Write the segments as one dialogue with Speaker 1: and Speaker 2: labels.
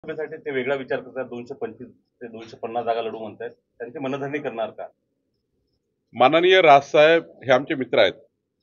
Speaker 1: सभेसाठी ते वेगळा विचार करतात. 225 ते 250 जागा लढू म्हणतायत. त्यांची मनधरणी करणार का?
Speaker 2: माननीय राजसाहेब हे आमचे मित्र आहेत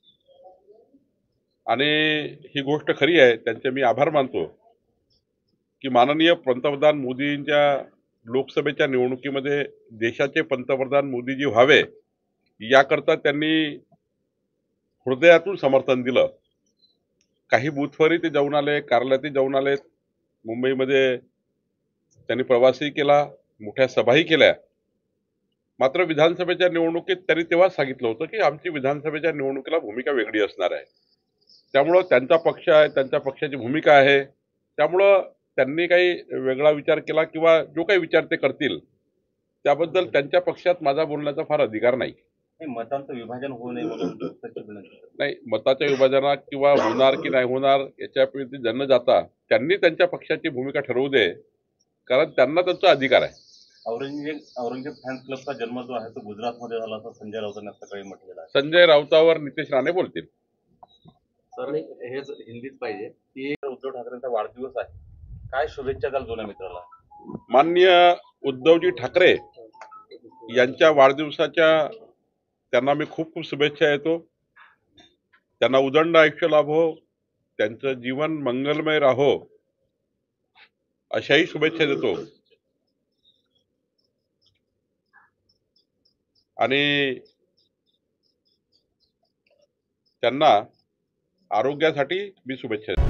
Speaker 2: आणि ही गोष्ट खरी आहे. त्यांचे मी आभार मानतो की माननीय पंतप्रधान मोदींच्या लोकसभेच्या निवडणुकीमध्ये देशाचे पंतप्रधान मोदीजी व्हावे याकरता त्यांनी हृदयातून समर्थन दिलं. काही बूथवरही ते जाऊन आले, कार्यालयातही जाऊन आले, मुंबईमध्ये त्यांनी प्रवासही केला, मोठ्या सभाही केल्या. मात्र विधानसभेच्या निवडणुकीत त्यांनी तेव्हाच सांगितलं होतं की आमची विधानसभेच्या निवडणुकीला भूमिका वेगळी असणार आहे. त्यामुळं त्यांचा पक्ष आहे, त्यांच्या पक्षाची भूमिका आहे. त्यामुळं त्यांनी काही वेगळा विचार केला किंवा जो काही विचार ते करतील त्याबद्दल त्यांच्या पक्षात माझा बोलण्याचा फार अधिकार नाही.
Speaker 1: मतांचं विभाजन होऊ नये म्हणून त्याची विनंती.
Speaker 2: नाही, मताच्या विभाजनात किंवा होणार की नाही होणार याच्याप्रती न जाता त्यांनी त्यांच्या पक्षाची भूमिका ठरवू दे, कारण त्यांना त्यांचा अधिकार आहे.
Speaker 1: औरंगजेब फॅन्स क्लबचा जन्म जो आहे तो गुजरातमध्ये झाला असं संजय राऊतांनी सकाळी म्हटलेलं आहे.
Speaker 2: संजय राऊतावर नितेश राणे बोलतील.
Speaker 1: सर हेच हिंदीत पाहिजे की उद्धव ठाकरेंचा वाढदिवस आहे, काय शुभेच्छा द्याल जुन्या मित्राला?
Speaker 2: माननीय उद्धवजी ठाकरे यांच्या वाढदिवसाच्या त्यांना मी खूप खूप शुभेच्छा देतो. त्यांना उदंड आयुष्य लाभो, त्यांचं जीवन मंगलमय राहो अशाही शुभेच्छा देतो. आणि त्यांना आरोग्यासाठी मी शुभेच्छा देतो.